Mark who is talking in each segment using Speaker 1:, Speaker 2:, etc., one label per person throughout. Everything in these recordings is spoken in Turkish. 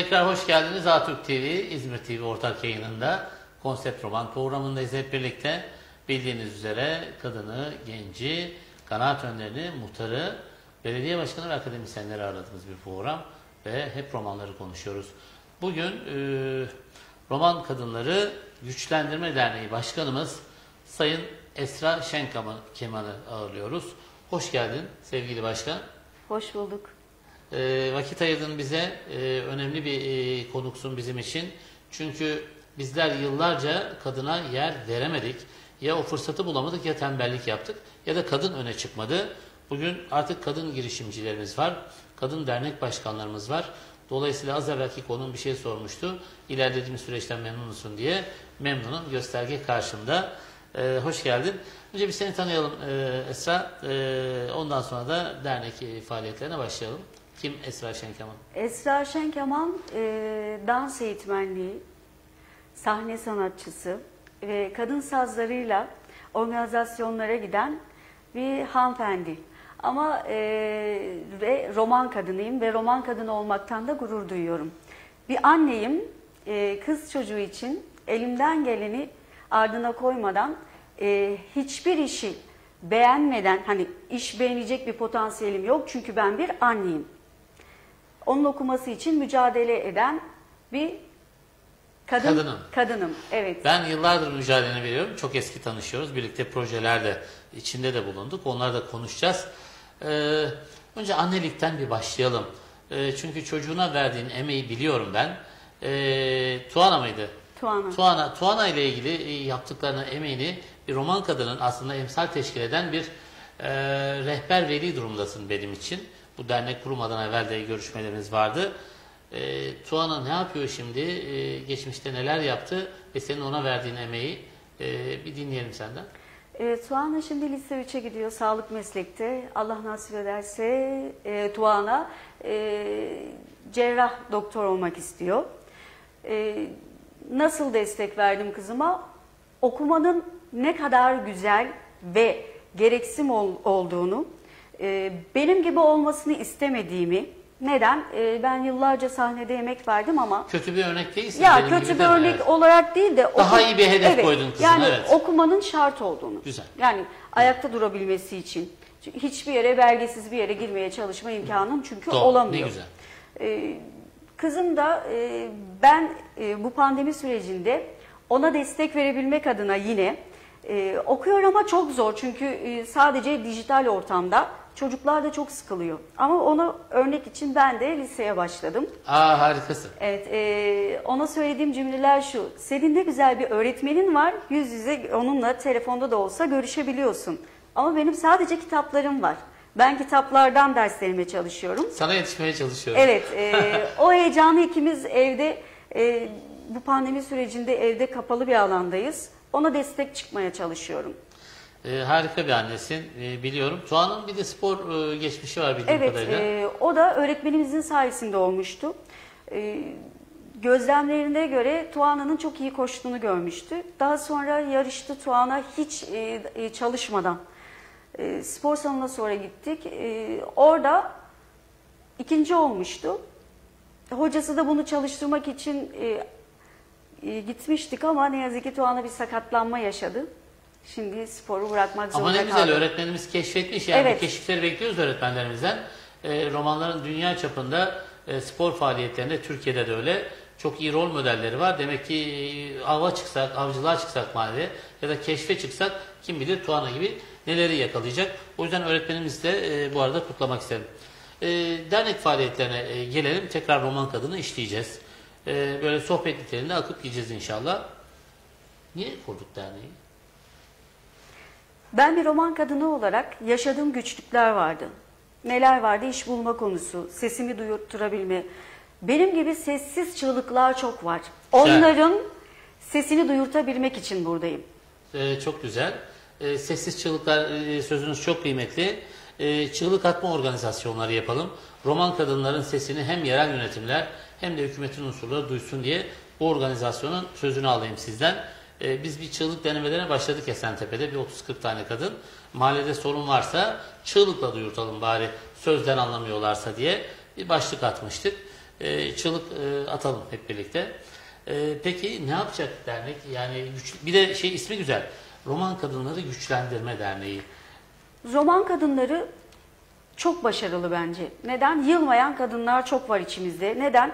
Speaker 1: Tekrar hoş geldiniz. Atürk TV, İzmir TV ortak yayınında Konsept Roman programındayız hep birlikte. Bildiğiniz üzere kadını, genci, kanaat önderini, muhtarı, belediye başkanı ve akademisyenleri aradığımız bir program ve hep romanları konuşuyoruz. Bugün Roman Kadınları Güçlendirme Derneği Başkanımız Sayın Esra Şenkeman'ı ağırlıyoruz. Hoş geldin sevgili başkan.
Speaker 2: Hoş bulduk.
Speaker 1: Vakit ayırdın bize. Önemli bir konuksun bizim için. Çünkü bizler yıllarca kadına yer veremedik. Ya o fırsatı bulamadık ya tembellik yaptık ya da kadın öne çıkmadı. Bugün artık kadın girişimcilerimiz var. Kadın dernek başkanlarımız var. Dolayısıyla az evvelki konum bir şey sormuştu. İlerlediğimiz süreçten memnun musun diye. Memnunum. Gösterge karşımda. Hoş geldin. Önce bir seni tanıyalım Esra. Ondan sonra da dernek faaliyetlerine başlayalım. Kim Esra Şenkeman?
Speaker 2: Esra Şenkeman dans eğitmenliği, sahne sanatçısı ve kadın sazlarıyla organizasyonlara giden bir hanımefendi. Ama ve roman kadınıyım ve roman kadını olmaktan da gurur duyuyorum. Bir anneyim, kız çocuğu için elimden geleni ardına koymadan hiçbir işi beğenmeden, hani iş beğenecek bir potansiyelim yok çünkü ben bir anneyim. Onun okuması için mücadele eden bir kadınım. Evet.
Speaker 1: Ben yıllardır mücadeleni veriyorum. Çok eski tanışıyoruz. Birlikte projelerde içinde de bulunduk. Onları da konuşacağız. Önce annelikten bir başlayalım. Çünkü çocuğuna verdiğin emeği biliyorum ben. Tuana mıydı? Tuana ile ilgili yaptıklarını, emeğini bir roman kadının aslında emsal teşkil eden bir rehber veli durumdasın benim için. Bu dernek kurulmadan evvel de görüşmelerimiz vardı. Tuana ne yapıyor şimdi? Geçmişte neler yaptı? Ve senin ona verdiğin emeği bir dinleyelim senden.
Speaker 2: Tuana şimdi lise 3'e gidiyor. Sağlık meslekte. Allah nasip ederse Tuana cerrah doktor olmak istiyor. Nasıl destek verdim kızıma? Okumanın ne kadar güzel ve gereksim olduğunu, benim gibi olmasını istemediğimi, neden? Ben yıllarca sahnede emek verdim ama...
Speaker 1: Kötü bir örnek değilsin.
Speaker 2: Ya kötü bir örnek evet. Olarak değil de...
Speaker 1: Daha iyi bir hedef koydun kızına.
Speaker 2: Yani
Speaker 1: evet.
Speaker 2: Okumanın şart olduğunu.
Speaker 1: Güzel.
Speaker 2: Yani ayakta durabilmesi için. Hiçbir yere, belgesiz bir yere girmeye çalışma imkanım çünkü olamıyor.
Speaker 1: Ne güzel.
Speaker 2: Kızım da ben bu pandemi sürecinde ona destek verebilmek adına yine okuyor ama çok zor. Çünkü sadece dijital ortamda çocuklar da çok sıkılıyor. Ama ona örnek için ben de liseye başladım.
Speaker 1: Harikasın.
Speaker 2: Evet, ona söylediğim cümleler şu: senin de güzel bir öğretmenin var, yüz yüze onunla telefonda da olsa görüşebiliyorsun. Ama benim sadece kitaplarım var. Ben kitaplardan derslerime çalışıyorum.
Speaker 1: Sana yetişmeye çalışıyorum.
Speaker 2: Evet, o heyecanı ikimiz evde, bu pandemi sürecinde evde kapalı bir alandayız. Ona destek çıkmaya çalışıyorum.
Speaker 1: Harika bir annesin, biliyorum. Tuana'nın bir de spor geçmişi var bildiğim kadarıyla.
Speaker 2: Evet, o da öğretmenimizin sayesinde olmuştu. Gözlemlerine göre Tuana'nın çok iyi koştuğunu görmüştü. Daha sonra yarıştı Tuana hiç çalışmadan. Spor salonuna sonra gittik. Orada ikinci olmuştu. Hocası da bunu çalıştırmak için gitmiştik ama ne yazık ki Tuana bir sakatlanma yaşadı. Şimdi sporu bırakmak zorunda kaldı.
Speaker 1: Ama ne güzel öğretmenimiz keşfetmiş. Yani
Speaker 2: evet.
Speaker 1: Bu keşifleri bekliyoruz öğretmenlerimizden. Romanların dünya çapında spor faaliyetlerinde, Türkiye'de de öyle. Çok iyi rol modelleri var. Demek ki avcılığa çıksak mahalleye ya da keşfe çıksak kim bilir Tuana gibi neleri yakalayacak. O yüzden öğretmenimizi de bu arada kutlamak isterim. Dernek faaliyetlerine gelelim. Tekrar roman kadını işleyeceğiz. Böyle sohbet niteliğinde akıp gideceğiz inşallah. Niye kurduk derneği?
Speaker 2: Ben bir roman kadını olarak yaşadığım güçlükler vardı. Neler vardı? İş bulma konusu, sesimi duyurtturabilme. Benim gibi sessiz çığlıklar çok var. Onların sesini duyurtabilmek için buradayım.
Speaker 1: Çok güzel. Sessiz çığlıklar sözünüz çok kıymetli. Çığlık atma organizasyonları yapalım. Roman kadınların sesini hem yerel yönetimler hem de hükümetin unsurları duysun diye bu organizasyonun sözünü alayım sizden. Biz bir çığlık denemelerine başladık Esentepe'de. Bir 30-40 tane kadın. Mahallede sorun varsa çığlıkla duyurtalım bari, sözden anlamıyorlarsa diye bir başlık atmıştık. çığlık atalım hep birlikte. Peki ne yapacak dernek? Yani bir de ismi güzel. Roman Kadınları Güçlendirme Derneği.
Speaker 2: Roman kadınları çok başarılı bence. Neden? Yılmayan kadınlar çok var içimizde. Neden?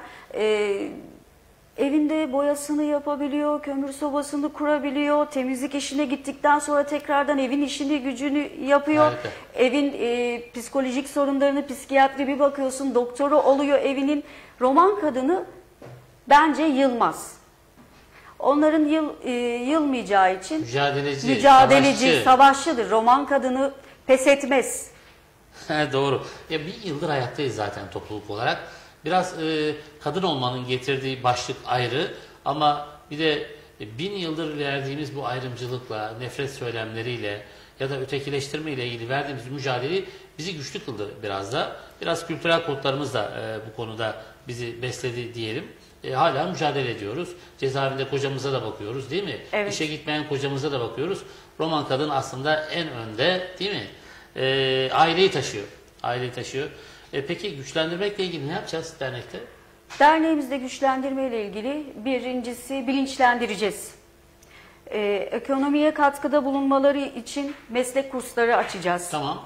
Speaker 2: Evinde boyasını yapabiliyor, kömür sobasını kurabiliyor, temizlik işine gittikten sonra tekrardan evin işini gücünü yapıyor.
Speaker 1: Harika.
Speaker 2: Evin psikolojik sorunlarını, psikiyatri bir bakıyorsun, doktoru oluyor evinin. Roman kadını bence yılmaz. Onların yılmayacağı için mücadeleci, savaşçıdır. Roman kadını pes etmez.
Speaker 1: Doğru. Ya bir yıldır ayaktayız zaten topluluk olarak. Biraz kadın olmanın getirdiği başlık ayrı ama bir de 1000 yıldır verdiğimiz bu ayrımcılıkla, nefret söylemleriyle ya da ötekileştirme ile ilgili verdiğimiz mücadele bizi güçlü kıldı biraz da. Biraz kültürel kodlarımız da bu konuda bizi besledi diyelim. Hala mücadele ediyoruz. Cezaevinde kocamıza da bakıyoruz değil mi?
Speaker 2: Evet.
Speaker 1: İşe gitmeyen kocamıza da bakıyoruz. Roman kadın aslında en önde değil mi? Aileyi taşıyor. Aileyi taşıyor. Peki güçlendirmekle ilgili ne yapacağız dernekte?
Speaker 2: Derneğimizde güçlendirme ile ilgili birincisi bilinçlendireceğiz. Ekonomiye katkıda bulunmaları için meslek kursları açacağız.
Speaker 1: Tamam.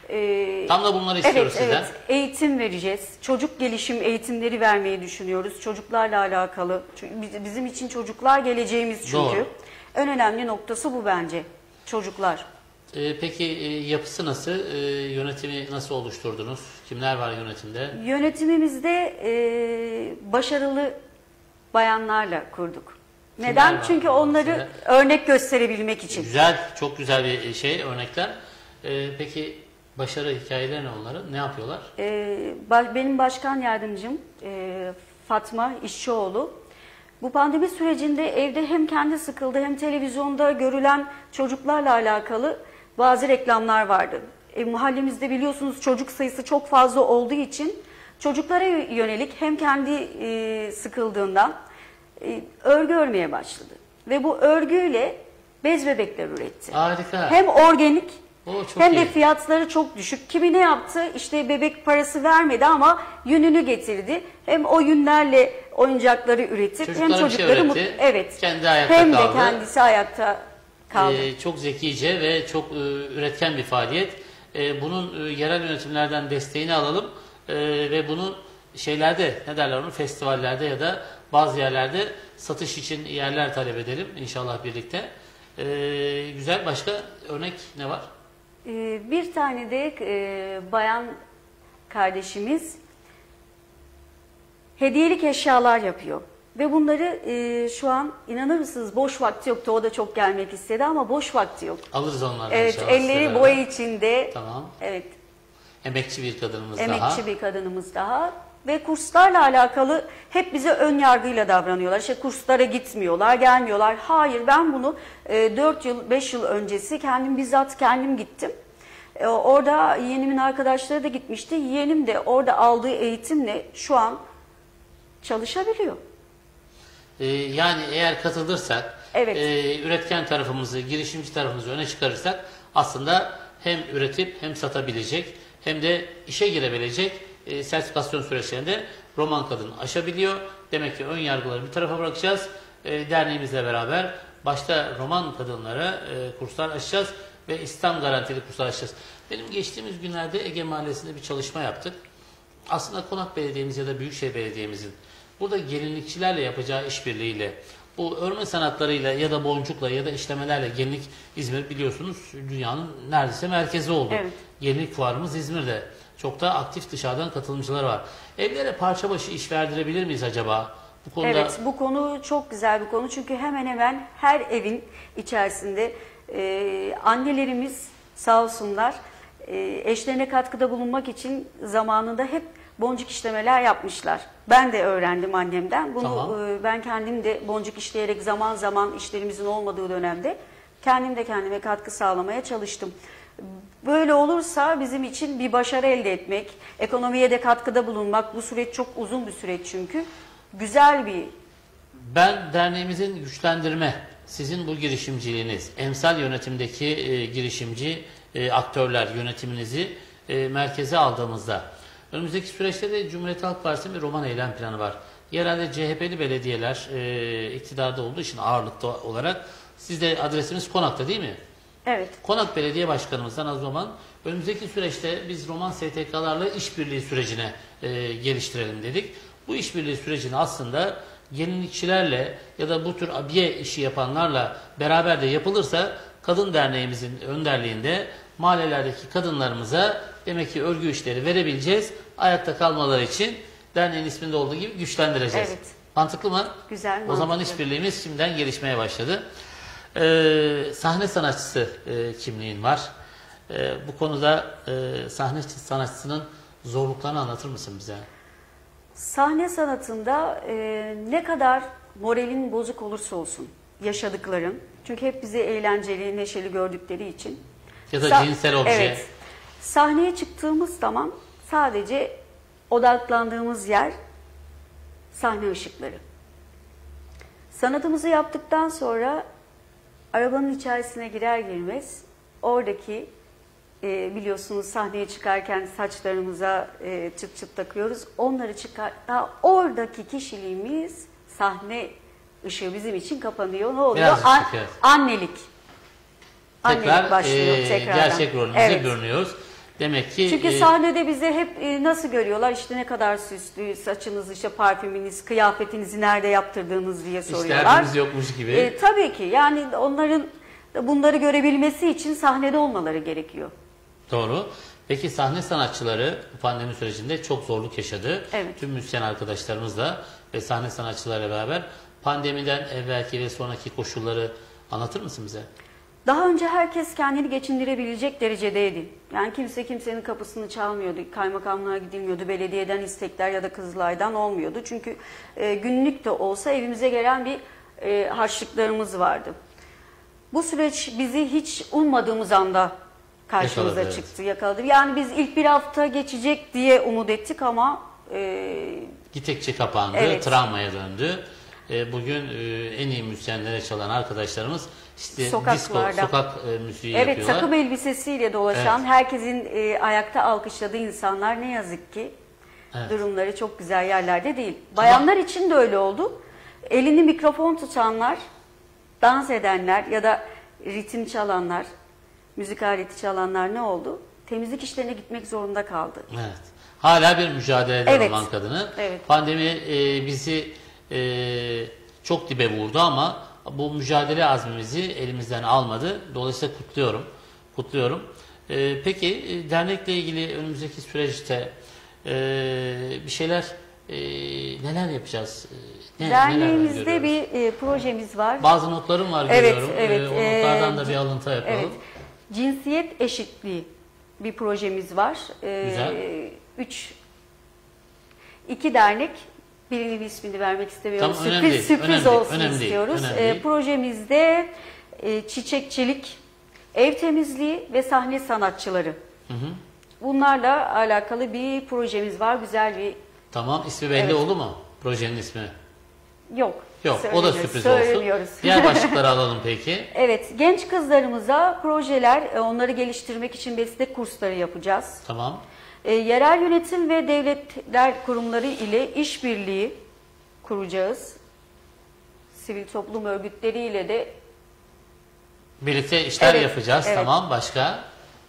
Speaker 1: Tam da bunları istiyoruz sizden.
Speaker 2: Evet, eğitim vereceğiz. Çocuk gelişim eğitimleri vermeyi düşünüyoruz. Çocuklarla alakalı. Çünkü bizim için çocuklar geleceğimiz çünkü.
Speaker 1: Doğru.
Speaker 2: En önemli noktası bu bence. Çocuklar.
Speaker 1: Peki yapısı nasıl? Yönetimi nasıl oluşturdunuz? Kimler var yönetimde?
Speaker 2: Yönetimimizde başarılı bayanlarla kurduk.
Speaker 1: Kimler
Speaker 2: Neden?
Speaker 1: var
Speaker 2: Çünkü onları
Speaker 1: mesela?
Speaker 2: örnek gösterebilmek için.
Speaker 1: Güzel, çok güzel bir örnekler. Peki başarı hikayeleri ne onların? Ne yapıyorlar?
Speaker 2: Benim başkan yardımcım Fatma İşçioğlu. Bu pandemi sürecinde evde hem kendi sıkıldı hem televizyonda görülen çocuklarla alakalı bazı reklamlar vardı. Mahallemizde biliyorsunuz çocuk sayısı çok fazla olduğu için çocuklara yönelik hem kendi sıkıldığından örgü örmeye başladı. Ve bu örgüyle bez bebekler üretti.
Speaker 1: Harika.
Speaker 2: Hem organik
Speaker 1: çok
Speaker 2: hem
Speaker 1: iyi.
Speaker 2: de fiyatları çok düşük. Kimi ne yaptı? İşte bebek parası vermedi ama yününü getirdi. Hem o yünlerle oyuncakları üretip hem çocukları
Speaker 1: üretti. Kendi ayakta
Speaker 2: hem
Speaker 1: kaldı.
Speaker 2: de kendisi ayakta kaldı.
Speaker 1: Çok zekice ve çok üretken bir faaliyet. Bunun yerel yönetimlerden desteğini alalım ve bunu festivallerde ya da bazı yerlerde satış için yerler talep edelim inşallah birlikte. Güzel. Başka örnek ne var?
Speaker 2: Bir tane de bayan kardeşimiz hediyelik eşyalar yapıyor. Ve bunları şu an inanır mısınız boş vakti yoktu. O da çok gelmek istedi ama boş vakti yok.
Speaker 1: Alırız onlardan
Speaker 2: Evet,
Speaker 1: inşallah.
Speaker 2: elleri boya içinde.
Speaker 1: Tamam.
Speaker 2: Evet.
Speaker 1: Emekçi bir kadınımız daha.
Speaker 2: Emekçi bir kadınımız daha. Ve kurslarla alakalı hep bize ön yargıyla davranıyorlar. İşte kurslara gitmiyorlar, gelmiyorlar. Hayır, ben bunu 4 yıl, 5 yıl öncesi bizzat kendim gittim. Orada yeğenimin arkadaşları da gitmişti. Yeğenim de orada aldığı eğitimle şu an çalışabiliyor.
Speaker 1: Yani eğer katılırsak,
Speaker 2: Evet.
Speaker 1: Üretken tarafımızı, girişimci tarafımızı öne çıkarırsak aslında hem üretip hem satabilecek hem de işe girebilecek sertifikasyon süreçlerinde Roman kadın aşabiliyor. Demek ki ön yargıları bir tarafa bırakacağız. Derneğimizle beraber başta Roman kadınlara kurslar açacağız ve İslam garantili kurslar açacağız. Benim geçtiğimiz günlerde Ege Mahallesi'nde bir çalışma yaptık. Aslında Konak Belediye'miz ya da Büyükşehir Belediye'mizin burada gelinlikçilerle yapacağı işbirliğiyle bu örme sanatlarıyla ya da boncukla ya da işlemelerle gelinlik İzmir biliyorsunuz dünyanın neredeyse merkezi oldu.
Speaker 2: Evet.
Speaker 1: Gelinlik fuarımız İzmir'de. Çok da aktif dışarıdan katılımcılar var. Evlere parça başı iş verdirebilir miyiz acaba? Bu konuda...
Speaker 2: Evet, bu konu çok güzel bir konu. Çünkü hemen hemen her evin içerisinde annelerimiz sağ olsunlar eşlerine katkıda bulunmak için zamanında hep boncuk işlemeler yapmışlar. Ben de öğrendim annemden. Bunu
Speaker 1: Tamam.
Speaker 2: Ben kendim de boncuk işleyerek zaman zaman işlerimizin olmadığı dönemde kendim de kendime katkı sağlamaya çalıştım. Böyle olursa bizim için bir başarı elde etmek, ekonomiye de katkıda bulunmak, bu süreç çok uzun bir süreç çünkü. Güzel bir...
Speaker 1: Ben derneğimizin güçlendirme, sizin bu girişimciliğiniz, emsal yönetimdeki girişimci aktörler yönetiminizi merkeze aldığımızda Önümüzdeki süreçte de Cumhuriyet Halk Partisi'nin bir roman eylem planı var. Yerelde CHP'li belediyeler iktidarda olduğu için ağırlıklı olarak, sizde adresimiz Konak'ta değil mi?
Speaker 2: Evet.
Speaker 1: Konak Belediye Başkanımızdan az zaman önümüzdeki süreçte biz roman STK'larla işbirliği sürecine geliştirelim dedik. Bu işbirliği sürecini aslında gelinlikçilerle ya da bu tür abiye işi yapanlarla beraber de yapılırsa, Kadın Derneğimizin önderliğinde mahallelerdeki kadınlarımıza demek ki örgü işleri verebileceğiz. Ayakta kalmaları için derneğin isminde olduğu gibi güçlendireceğiz.
Speaker 2: Evet.
Speaker 1: Mantıklı mı?
Speaker 2: Güzel, mantıklı.
Speaker 1: O zaman işbirliğimiz şimdiden gelişmeye başladı. Sahne sanatçısı kimliğin var. Bu konuda sahne sanatçısının zorluklarını anlatır mısın bize?
Speaker 2: Sahne sanatında ne kadar moralin bozuk olursa olsun yaşadıkların, çünkü hep bizi eğlenceli, neşeli gördükleri için.
Speaker 1: Ya da cinsel obje.
Speaker 2: Evet. Sahneye çıktığımız zaman sadece odaklandığımız yer sahne ışıkları. Sanatımızı yaptıktan sonra arabanın içerisine girer girmez oradaki biliyorsunuz sahneye çıkarken saçlarımıza çıt çıt takıyoruz. Onları oradaki kişiliğimiz, sahne ışığı bizim için kapanıyor. Ne oluyor?
Speaker 1: Biraz evet.
Speaker 2: Annelik.
Speaker 1: Tekrar
Speaker 2: Annelik başlıyor tekrardan.
Speaker 1: gerçek rolümüze bürünüyoruz. Demek ki
Speaker 2: çünkü sahnede bize hep nasıl görüyorlar? İşte ne kadar süslü, saçınız, işte parfümünüz, kıyafetinizi nerede yaptırdığınız diye soruyorlar.
Speaker 1: İşlerimiz yokmuş gibi.
Speaker 2: Tabii ki. Yani onların bunları görebilmesi için sahnede olmaları gerekiyor.
Speaker 1: Doğru. Peki sahne sanatçıları bu pandemi sürecinde çok zorluk yaşadı.
Speaker 2: Evet.
Speaker 1: Tüm müzisyen arkadaşlarımızla ve sahne sanatçılarıyla beraber pandemiden evvelki ve sonraki koşulları anlatır mısın bize?
Speaker 2: Daha önce herkes kendini geçindirebilecek derecedeydi. Yani kimse kimsenin kapısını çalmıyordu. Kaymakamlığa gidilmiyordu. Belediyeden istekler ya da Kızılay'dan olmuyordu. Çünkü günlük de olsa evimize gelen bir harçlıklarımız vardı. Bu süreç bizi hiç ummadığımız anda karşımıza
Speaker 1: Yakaladı,
Speaker 2: çıktı, yakaladı. Yani biz ilk bir hafta geçecek diye umut ettik ama
Speaker 1: gittikçe kapandı,
Speaker 2: evet.
Speaker 1: travmaya döndü. Bugün en iyi müzisyenlere çalan arkadaşlarımız işte
Speaker 2: sokaklarda,
Speaker 1: disco, sokak müziği
Speaker 2: evet,
Speaker 1: yapıyorlar.
Speaker 2: takım elbisesiyle dolaşan,
Speaker 1: evet.
Speaker 2: herkesin ayakta alkışladığı insanlar ne yazık ki
Speaker 1: evet.
Speaker 2: durumları çok güzel yerlerde değil. Bayanlar için de öyle oldu. Elini mikrofon tutanlar, dans edenler ya da ritim çalanlar, müzik aleti çalanlar ne oldu? Temizlik işlerine gitmek zorunda kaldı.
Speaker 1: Evet. Hala bir mücadelede
Speaker 2: evet.
Speaker 1: olan kadını.
Speaker 2: Evet.
Speaker 1: Pandemi bizi çok dibe vurdu ama bu mücadele azmimizi elimizden almadı. Dolayısıyla kutluyorum. Peki dernekle ilgili önümüzdeki süreçte bir şeyler neler yapacağız?
Speaker 2: Derneğimizde bir projemiz var.
Speaker 1: Bazı notlarım var
Speaker 2: evet,
Speaker 1: görüyorum.
Speaker 2: Evet,
Speaker 1: O notlardan da bir alıntı yapalım.
Speaker 2: Evet. Cinsiyet eşitliği bir projemiz var.
Speaker 1: Güzel.
Speaker 2: 2 dernek, birinin ismini vermek istemiyorum.
Speaker 1: Tamam,
Speaker 2: sürpriz olsun
Speaker 1: önemli
Speaker 2: istiyoruz.
Speaker 1: değil.
Speaker 2: Projemizde çiçekçilik, ev temizliği ve sahne sanatçıları.
Speaker 1: Hı hı.
Speaker 2: Bunlarla alakalı bir projemiz var. Güzel bir...
Speaker 1: Tamam, ismi belli oldu mu? Projenin ismi?
Speaker 2: Yok.
Speaker 1: Yok, o da sürpriz olsun. Diğer başlıkları alalım peki.
Speaker 2: Evet, genç kızlarımıza projeler, onları geliştirmek için meslek kursları yapacağız.
Speaker 1: Tamam.
Speaker 2: Yerel yönetim ve devletler kurumları ile işbirliği kuracağız. Sivil toplum örgütleriyle de
Speaker 1: birlikte işler
Speaker 2: evet,
Speaker 1: yapacağız.
Speaker 2: Evet.
Speaker 1: Tamam, başka?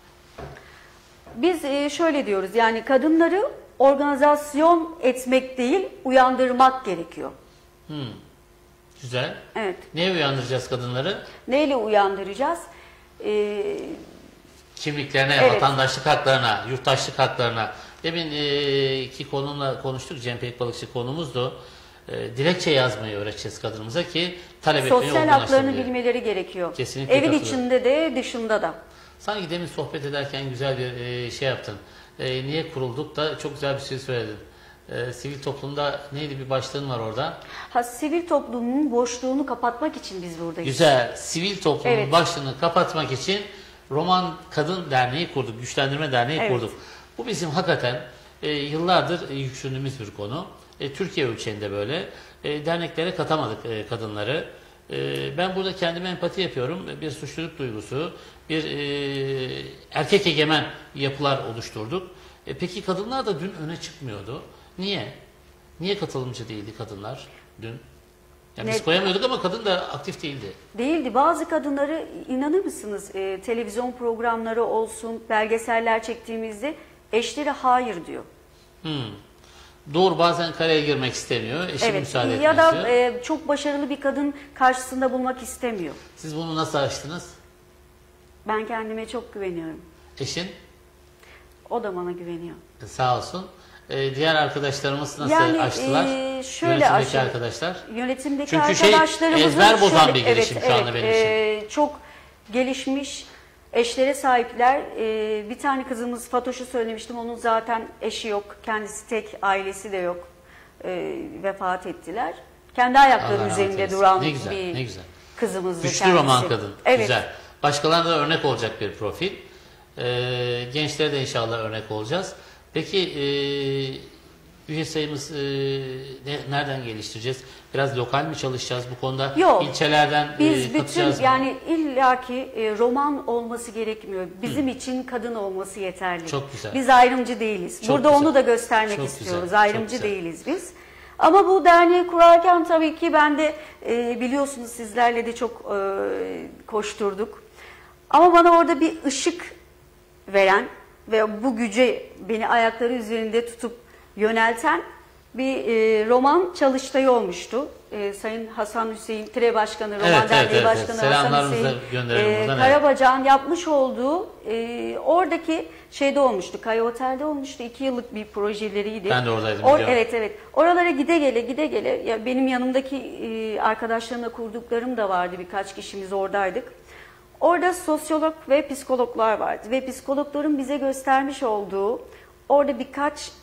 Speaker 2: Biz şöyle diyoruz, yani kadınları organizasyon etmek değil, uyandırmak gerekiyor.
Speaker 1: Güzel.
Speaker 2: Evet.
Speaker 1: Neye uyandıracağız kadınları?
Speaker 2: Neyle uyandıracağız?
Speaker 1: Kimliklerine,
Speaker 2: evet.
Speaker 1: vatandaşlık haklarına, yurttaşlık haklarına. Demin ki konumla konuştuk. Cem Pekbalıkçı konumuzdu. Dilekçe yazmayı öğreteceğiz kadınımıza ki talep etmeyi
Speaker 2: sosyal haklarını bilmeleri gerekiyor.
Speaker 1: Kesinlikle
Speaker 2: Evin içinde de dışında da.
Speaker 1: Sanki demin sohbet ederken güzel bir şey yaptın. Niye kurulduk da çok güzel bir şey söyledin. Sivil toplumda neydi, bir başlığın var orada?
Speaker 2: Sivil toplumun boşluğunu kapatmak için biz buradayız.
Speaker 1: Güzel. Sivil toplumun
Speaker 2: evet.
Speaker 1: başlığını kapatmak için Roman Kadın Derneği kurduk. Güçlendirme Derneği
Speaker 2: evet.
Speaker 1: kurduk. Bu bizim hakikaten yıllardır yüksündüğümüz bir konu. Türkiye ölçeğinde böyle. Derneklere katamadık kadınları. Ben burada kendime empati yapıyorum. Bir suçluluk duygusu, bir erkek egemen yapılar oluşturduk. Peki kadınlar da dün öne çıkmıyordu. Niye? Niye katılımcı değildi kadınlar dün? Yani biz koyamıyorduk ama kadın da aktif değildi.
Speaker 2: Değildi. Bazı kadınları inanır mısınız televizyon programları olsun, belgeseller çektiğimizde eşleri hayır diyor.
Speaker 1: Doğru, bazen kareye girmek istemiyor. Eşi müsaade etmiyor.
Speaker 2: Ya da çok başarılı bir kadın karşısında bulmak istemiyor.
Speaker 1: Siz bunu nasıl aştınız?
Speaker 2: Ben kendime çok güveniyorum.
Speaker 1: Eşin?
Speaker 2: O da bana güveniyor.
Speaker 1: Sağ olsun. Diğer arkadaşlarımız nasıl aştılar?
Speaker 2: Şöyle
Speaker 1: Yönetimdeki arkadaşlar.
Speaker 2: Yönetimdeki
Speaker 1: Çünkü
Speaker 2: arkadaşlarımızın
Speaker 1: ezber bozan
Speaker 2: şöyle,
Speaker 1: bir girişim şu anda benim için.
Speaker 2: Çok gelişmiş eşlere sahipler. Bir tane kızımız Fatoş'u söylemiştim. Onun zaten eşi yok. Kendisi tek, ailesi de yok. Vefat ettiler. Kendi ayakları üzerinde duran
Speaker 1: ne güzel,
Speaker 2: bir
Speaker 1: ne güzel.
Speaker 2: kızımızdı
Speaker 1: Güçlü
Speaker 2: kendisi.
Speaker 1: roman kadın.
Speaker 2: Evet.
Speaker 1: Güzel. Başkalarına da örnek olacak bir profil. Gençlere de inşallah örnek olacağız. Peki üye sayımız nereden geliştireceğiz? Biraz lokal mi çalışacağız bu konuda?
Speaker 2: Yok.
Speaker 1: İlçelerden
Speaker 2: Biz
Speaker 1: katacağız
Speaker 2: bütün
Speaker 1: mı?
Speaker 2: yani illaki roman olması gerekmiyor. Bizim için kadın olması yeterli.
Speaker 1: Çok güzel.
Speaker 2: Biz ayrımcı değiliz.
Speaker 1: Çok
Speaker 2: Burada
Speaker 1: güzel.
Speaker 2: onu da göstermek
Speaker 1: Çok
Speaker 2: istiyoruz.
Speaker 1: güzel,
Speaker 2: Ayrımcı
Speaker 1: çok güzel.
Speaker 2: değiliz biz. Ama bu derneği kurarken tabii ki ben de biliyorsunuz sizlerle de çok koşturduk. Ama bana orada bir ışık veren ve bu güce beni ayakları üzerinde tutup yönelten bir roman çalıştayı olmuştu. Sayın Hasan Hüseyin, Tire Başkanı, Roman Derneği Başkanı Hasan
Speaker 1: Selamlarımızı
Speaker 2: Hüseyin
Speaker 1: gönderelim buradan.
Speaker 2: Karabacan yapmış olduğu oradaki şeyde olmuştu. Kaya Otel'de olmuştu. 2 yıllık bir projeleriydi.
Speaker 1: Ben de oradaydım. Biliyorum.
Speaker 2: Evet. Oralara gide gele ya benim yanımdaki arkadaşlarımla kurduklarım da vardı. Birkaç kişimiz oradaydık. Orada sosyolog ve psikologlar vardı. Ve psikologların bize göstermiş olduğu orada birkaç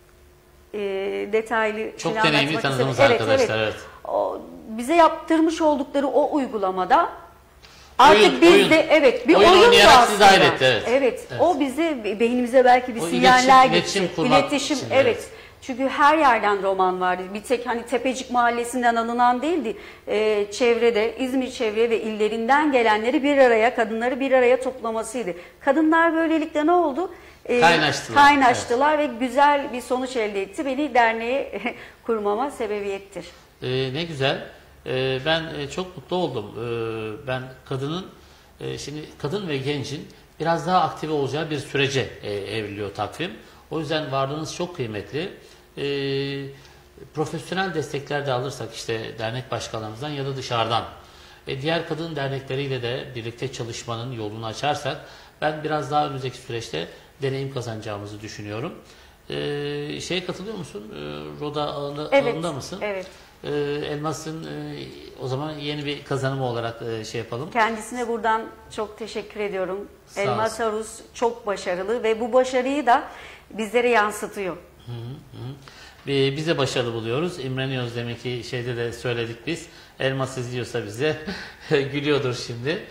Speaker 2: detaylı
Speaker 1: çok
Speaker 2: anlatmak
Speaker 1: deneyimli tanıdığımız
Speaker 2: istedim.
Speaker 1: arkadaşlar. Evet.
Speaker 2: Bize yaptırmış oldukları o uygulamada artık biz
Speaker 1: oyun.
Speaker 2: de bir
Speaker 1: Oyun
Speaker 2: oyun da
Speaker 1: oynayarak sizi
Speaker 2: aslında.
Speaker 1: dahil etti, evet.
Speaker 2: O bize beynimize belki bir
Speaker 1: O
Speaker 2: sinyaller
Speaker 1: iletişim
Speaker 2: gitti.
Speaker 1: kurmak
Speaker 2: İletişim
Speaker 1: için,
Speaker 2: evet. Çünkü her yerden roman vardı. Bir tek hani Tepecik Mahallesi'nden alınan değildi. Çevrede, İzmir çevre ve illerinden gelenleri bir araya, kadınları bir araya toplamasıydı. Kadınlar böylelikle ne oldu? Kaynaştılar ve güzel bir sonuç elde etti. Beni derneğe kurmama sebebiyettir.
Speaker 1: Ne güzel. Ben çok mutlu oldum. Ben kadının, şimdi kadın ve gencin biraz daha aktive olacağı bir sürece evriliyor takvim. O yüzden varlığınız çok kıymetli. Profesyonel destekler de alırsak işte dernek başkanlarımızdan ya da dışarıdan. Diğer kadın dernekleriyle de birlikte çalışmanın yolunu açarsak ben biraz daha önümüzdeki süreçte deneyim kazanacağımızı düşünüyorum. Katılıyor musun? Roda ağında mısın?
Speaker 2: Evet.
Speaker 1: Elmas'ın o zaman yeni bir kazanımı olarak yapalım.
Speaker 2: Kendisine buradan çok teşekkür ediyorum. Elmas Aruz çok başarılı ve bu başarıyı da bizlere yansıtıyor.
Speaker 1: Biz de başarılı buluyoruz. İmreniyoruz demek ki şeyde de söyledik biz. Elmas izliyorsa bize gülüyordur şimdi.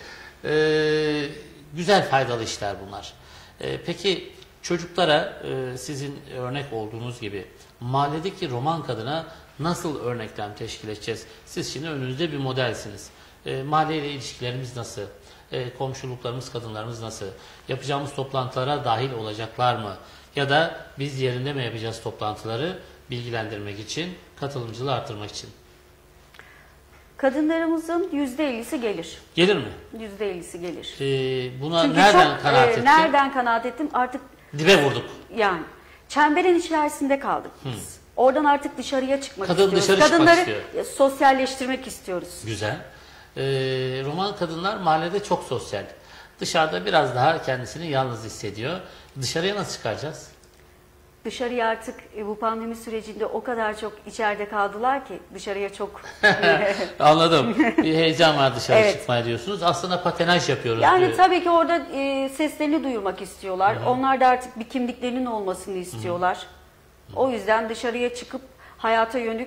Speaker 1: Güzel faydalı işler bunlar. Peki çocuklara sizin örnek olduğunuz gibi mahalledeki roman kadına nasıl örneklem teşkil edeceğiz? Siz şimdi önünüzde bir modelsiniz. Mahalleyle ilişkilerimiz nasıl? Komşuluklarımız, kadınlarımız nasıl? Yapacağımız toplantılara dahil olacaklar mı? Ya da biz yerinde mi yapacağız toplantıları bilgilendirmek için, katılımcılığı arttırmak için?
Speaker 2: Kadınlarımızın %50'si gelir.
Speaker 1: Gelir mi?
Speaker 2: %50'si gelir.
Speaker 1: Buna
Speaker 2: Çünkü
Speaker 1: nereden kanaat ettin?
Speaker 2: Nereden kanaat ettim? Artık
Speaker 1: dibe vurduk.
Speaker 2: Yani çemberin içerisinde kaldık biz. Oradan artık dışarıya çıkmak
Speaker 1: Kadın
Speaker 2: istiyoruz.
Speaker 1: dışarı çıkmak
Speaker 2: Kadınları sosyalleştirmek istiyoruz.
Speaker 1: Güzel. Roman kadınlar mahallede çok sosyal. Dışarıda biraz daha kendisini yalnız hissediyor. Dışarıya nasıl çıkaracağız?
Speaker 2: Dışarıya artık bu pandemi sürecinde o kadar çok içeride kaldılar ki dışarıya çok...
Speaker 1: Anladım. Bir heyecan var dışarı
Speaker 2: Evet.
Speaker 1: çıkmaya diyorsunuz. Aslında patenaj yapıyoruz
Speaker 2: Yani
Speaker 1: diyor.
Speaker 2: tabii ki orada seslerini duyurmak istiyorlar. Onlar da artık bir kimliklerinin olmasını istiyorlar. O yüzden dışarıya çıkıp hayata yönük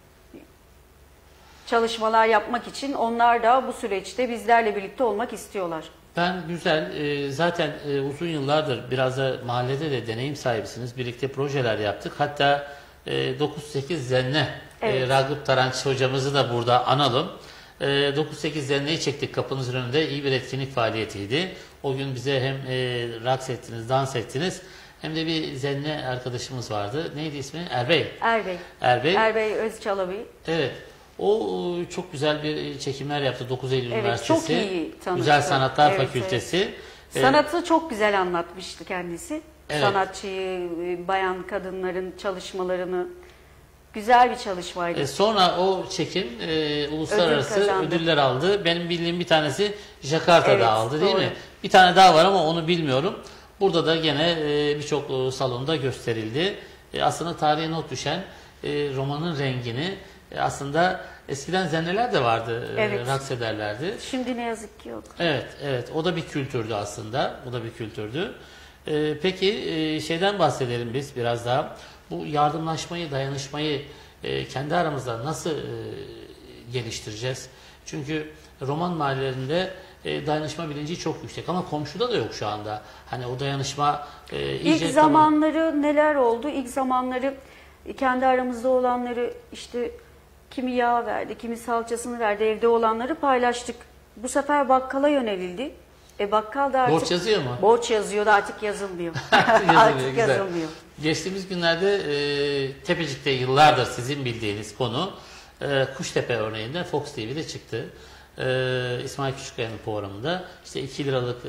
Speaker 2: çalışmalar yapmak için onlar da bu süreçte bizlerle birlikte olmak istiyorlar.
Speaker 1: Ben güzel, zaten uzun yıllardır biraz da mahallede de deneyim sahibisiniz. Birlikte projeler yaptık. Hatta 9-8 Zenne,
Speaker 2: Evet.
Speaker 1: Ragıp Taranç hocamızı da burada analım. 9-8 Zenne'yi çektik kapınızın önünde. İyi bir etkinlik faaliyetiydi. O gün bize hem raks ettiniz, dans ettiniz, hem de bir Zenne arkadaşımız vardı. Neydi ismi? Erbey.
Speaker 2: Erbey.
Speaker 1: Erbey.
Speaker 2: Erbey Özçalabi.
Speaker 1: Evet. O çok güzel bir çekimler yaptı. 9 Eylül
Speaker 2: Evet,
Speaker 1: Üniversitesi.
Speaker 2: çok iyi tanıttı.
Speaker 1: Güzel Sanatlar
Speaker 2: Evet,
Speaker 1: Fakültesi.
Speaker 2: Sanatı çok güzel anlatmıştı kendisi.
Speaker 1: Evet.
Speaker 2: Sanatçıyı, bayan kadınların çalışmalarını. Güzel bir çalışmaydı.
Speaker 1: Sonra o çekim uluslararası
Speaker 2: kazandı.
Speaker 1: ödüller aldı. Benim bildiğim bir tanesi Jakarta'da
Speaker 2: Evet,
Speaker 1: aldı değil
Speaker 2: doğru.
Speaker 1: mi? Bir tane daha var ama onu bilmiyorum. Burada da gene birçok salonda gösterildi. Aslında tarihe not düşen romanın rengini aslında eskiden zenneler de vardı.
Speaker 2: Evet.
Speaker 1: Raks ederlerdi.
Speaker 2: Şimdi ne yazık ki yok.
Speaker 1: Evet, evet. O da bir kültürdü aslında. O da bir kültürdü. Peki şeyden bahsedelim biz biraz daha. Bu yardımlaşmayı, dayanışmayı kendi aramızda nasıl geliştireceğiz? Çünkü roman mahallelerinde dayanışma bilinci çok yüksek ama komşuda da yok şu anda. Hani o dayanışma iyice...
Speaker 2: İlk zamanları neler oldu? İlk zamanları kendi aramızda olanları işte kimi yağ verdi, kimi salçasını verdi, evde olanları paylaştık. Bu sefer bakkala yönelildi. Bakkal da artık...
Speaker 1: Borç yazıyor mu?
Speaker 2: Borç yazıyordu, artık yazılmıyor.
Speaker 1: Yazılıyor,
Speaker 2: artık
Speaker 1: güzel.
Speaker 2: yazılmıyor.
Speaker 1: Geçtiğimiz günlerde Tepecik'te yıllardır sizin bildiğiniz konu Kuştepe örneğinde Fox TV'de çıktı. İsmail Küçükkaya'nın programında işte 2 liralık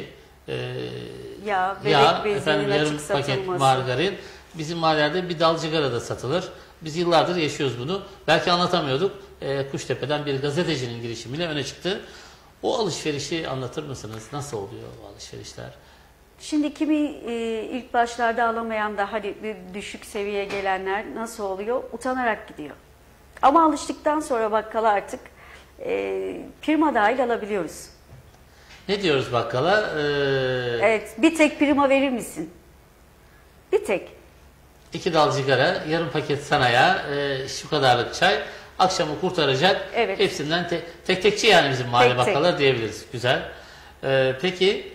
Speaker 2: Ya bebek
Speaker 1: yağ,
Speaker 2: bezinin
Speaker 1: yarım
Speaker 2: açık
Speaker 1: paket
Speaker 2: satılması.
Speaker 1: margarin bizim mahallelerde bir dal cigara da satılır. Biz yıllardır yaşıyoruz bunu. Belki anlatamıyorduk. Kuştepe'den bir gazetecinin girişimiyle öne çıktı. O alışverişi anlatır mısınız? Nasıl oluyor o alışverişler?
Speaker 2: Şimdi kimi ilk başlarda alamayan da hadi bir düşük seviyeye gelenler nasıl oluyor? Utanarak gidiyor. Ama alıştıktan sonra bakkala artık prima dahil alabiliyoruz.
Speaker 1: Ne diyoruz bakkala?
Speaker 2: Evet, bir tek prima verir misin? Bir tek.
Speaker 1: 2 dal cigara, yarım paket sanaya, şu kadarlık çay akşamı kurtaracak.
Speaker 2: Evet.
Speaker 1: Hepsinden tek tekçi yani bizim mahalle
Speaker 2: Tek tek.
Speaker 1: bakkallar diyebiliriz. Güzel. Peki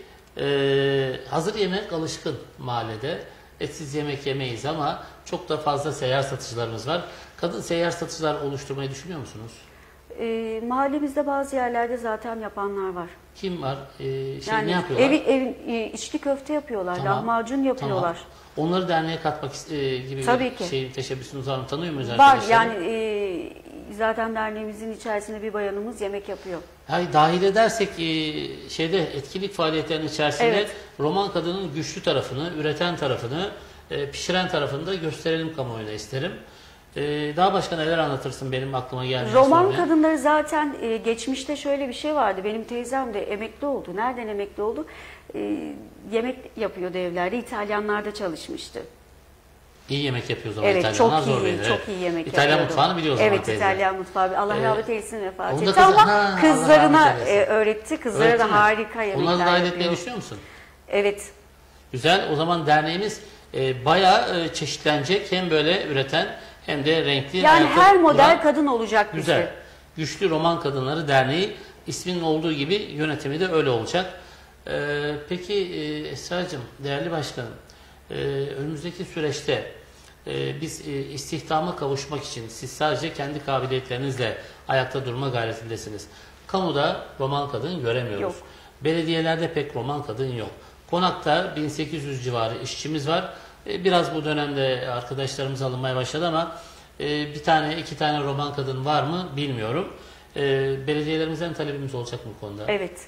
Speaker 1: hazır yemek alışkın mahallede. Etsiz yemek yemeyiz ama çok da fazla seyyar satıcılarımız var. Kadın seyyar satıcılar oluşturmayı düşünüyor musunuz?
Speaker 2: Mahallemizde bazı yerlerde zaten yapanlar var.
Speaker 1: Kim var?
Speaker 2: Yani
Speaker 1: ne yapıyorlar?
Speaker 2: içli köfte yapıyorlar,
Speaker 1: Tamam,
Speaker 2: lahmacun yapıyorlar.
Speaker 1: Tamam. Onları derneğe katmak gibi
Speaker 2: Tabii
Speaker 1: bir
Speaker 2: ki.
Speaker 1: şeyin teşebbüsünüz var mı? Tanıyor muyuz
Speaker 2: Var
Speaker 1: arkadaşlar?
Speaker 2: yani zaten derneğimizin içerisinde bir bayanımız yemek yapıyor.
Speaker 1: Hayır, dahil edersek etkinlik faaliyetlerinin içerisinde
Speaker 2: Evet.
Speaker 1: roman kadının güçlü tarafını, üreten tarafını, pişiren tarafını da gösterelim kamuoyuna isterim. Daha başka neler anlatırsın benim aklıma gelmeyen
Speaker 2: Roman
Speaker 1: sormaya?
Speaker 2: kadınları zaten geçmişte şöyle bir şey vardı. Benim teyzem de emekli oldu. Nereden emekli oldu? Yemek yapıyordu evlerde. İtalyanlarda çalışmıştı.
Speaker 1: İyi yemek yapıyor o zaman
Speaker 2: Evet,
Speaker 1: İtalyanlar,
Speaker 2: çok
Speaker 1: zor
Speaker 2: iyi,
Speaker 1: değil.
Speaker 2: çok
Speaker 1: Evet.
Speaker 2: iyi yemek
Speaker 1: İtalyan
Speaker 2: yapıyordu.
Speaker 1: mutfağını biliyor o zaman
Speaker 2: Evet,
Speaker 1: teyze.
Speaker 2: İtalyan mutfağı. Allah rahmet eylesin, vefat
Speaker 1: Onu da
Speaker 2: etti ama
Speaker 1: Allah
Speaker 2: kızlarına
Speaker 1: rahmet eylesin.
Speaker 2: öğretti. Kızlara
Speaker 1: Öğretti
Speaker 2: da
Speaker 1: mi?
Speaker 2: harika yemekler
Speaker 1: Onları da dahil
Speaker 2: yapıyor.
Speaker 1: etmeyi düşünüyor musun?
Speaker 2: Evet.
Speaker 1: Güzel. O zaman derneğimiz bayağı çeşitlenecek. Hem böyle üreten hem de renkli.
Speaker 2: Yani
Speaker 1: ayakta
Speaker 2: her model
Speaker 1: duran-
Speaker 2: kadın olacak bizde.
Speaker 1: Güzel. Güçlü Roman Kadınları Derneği isminin olduğu gibi yönetimi de öyle olacak. Peki Esra'cığım, değerli başkanım, önümüzdeki süreçte biz istihdama kavuşmak için siz sadece kendi kabiliyetlerinizle ayakta durma gayretindesiniz. Kamuda Roman kadın göremiyoruz.
Speaker 2: Yok.
Speaker 1: Belediyelerde pek Roman kadın yok. Konakta 1800 civarı işçimiz var. Biraz bu dönemde arkadaşlarımız alınmaya başladı ama bir tane, 2 tane Roman kadın var mı bilmiyorum. Belediyelerimizden talebimiz olacak mı bu konuda?
Speaker 2: Evet.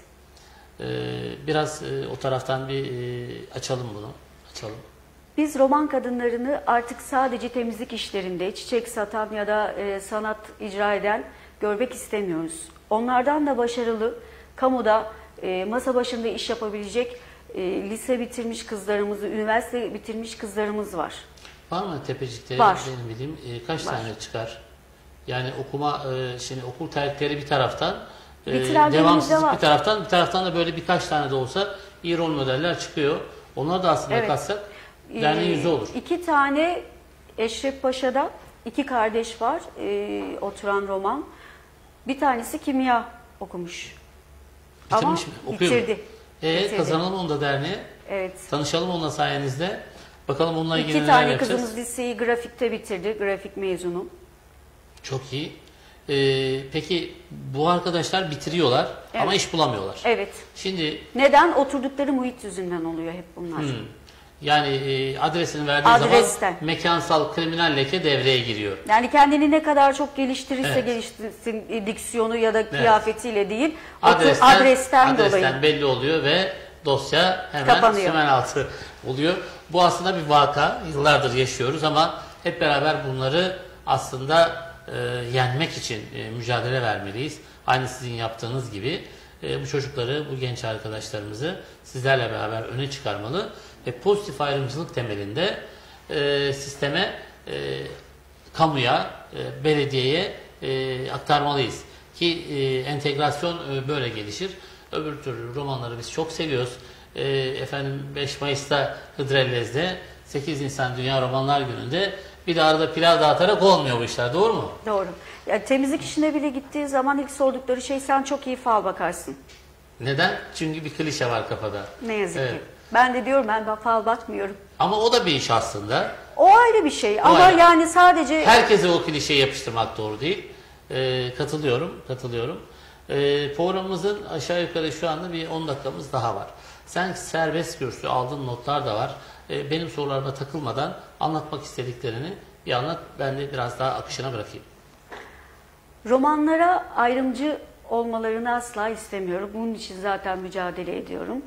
Speaker 1: Biraz o taraftan bir açalım bunu. Açalım.
Speaker 2: Biz roman kadınlarını artık sadece temizlik işlerinde çiçek satan ya da sanat icra eden görmek istemiyoruz. Onlardan da başarılı, kamuda masa başında iş yapabilecek lise bitirmiş kızlarımız, üniversite bitirmiş kızlarımız var.
Speaker 1: Var mı Tepecik'te
Speaker 2: Var.
Speaker 1: benim bildiğim kaç
Speaker 2: Var.
Speaker 1: tane çıkar? Yani şimdi okul tercihleri bir taraftan,
Speaker 2: Bitirenlerimiz de
Speaker 1: devamsızlık
Speaker 2: var.
Speaker 1: bir taraftan da böyle birkaç tane de olsa iyi rol modeller çıkıyor. Onları da aslında
Speaker 2: Evet.
Speaker 1: katsak derneğin yüzü olur.
Speaker 2: 2 tane Eşref Paşa'da 2 kardeş var oturan roman. Bir tanesi kimya okumuş.
Speaker 1: Bitirmiş mi? Okuyor mu?
Speaker 2: Bitirdi. Bitirdi.
Speaker 1: Kazanalım onu da derneğe.
Speaker 2: Evet.
Speaker 1: Tanışalım onunla sayenizde. Bakalım onunla ilgili
Speaker 2: 2
Speaker 1: neler
Speaker 2: tane
Speaker 1: yapacağız.
Speaker 2: kızımız liseyi grafikte bitirdi. Grafik mezunu.
Speaker 1: Çok iyi. Peki bu arkadaşlar bitiriyorlar ama
Speaker 2: Evet.
Speaker 1: iş bulamıyorlar.
Speaker 2: Evet.
Speaker 1: Şimdi
Speaker 2: Neden? Oturdukları muhit yüzünden oluyor hep bunlar.
Speaker 1: Yani adresini verdiği
Speaker 2: Adresten.
Speaker 1: zaman mekansal kriminal leke devreye giriyor.
Speaker 2: Yani kendini ne kadar çok geliştirirse
Speaker 1: Evet.
Speaker 2: geliştirsin, diksiyonu ya da kıyafetiyle değil,
Speaker 1: Adresten
Speaker 2: adresten dolayı
Speaker 1: belli oluyor ve dosya hemen
Speaker 2: kapanıyor.
Speaker 1: sümen altı oluyor. Bu aslında bir vaka. Yıllardır yaşıyoruz ama hep beraber bunları aslında yenmek için mücadele vermeliyiz. Aynı sizin yaptığınız gibi bu çocukları, bu genç arkadaşlarımızı sizlerle beraber öne çıkarmalı ve pozitif ayrımcılık temelinde sisteme, kamuya, belediyeye aktarmalıyız. Ki entegrasyon böyle gelişir. Öbür türlü romanları biz çok seviyoruz. Efendim 5 Mayıs'ta Hıdrellez'de 8 Nisan Dünya Romanlar Günü'nde bir de arada pilav dağıtarak olmuyor bu işler. Doğru mu?
Speaker 2: Doğru. Yani temizlik işine bile gittiği zaman ilk sordukları şey sen çok iyi fal bakarsın.
Speaker 1: Neden? Çünkü bir klişe var kafada.
Speaker 2: Ne yazık
Speaker 1: Evet.
Speaker 2: ki. Ben de diyorum ben fal bakmıyorum.
Speaker 1: Ama o da bir iş aslında.
Speaker 2: O ayrı bir şey ama
Speaker 1: ayrı.
Speaker 2: yani sadece
Speaker 1: Herkese o klişeyi yapıştırmak doğru değil. Katılıyorum. Programımızın aşağı yukarı şu anda bir 10 dakikamız daha var. Sen serbest kürsü aldığın notlar da var. Benim sorularıma takılmadan anlatmak istediklerini bir anlat. Ben de biraz daha akışına bırakayım.
Speaker 2: romanlara ayrımcı olmalarını asla istemiyorum. Bunun için zaten mücadele ediyorum.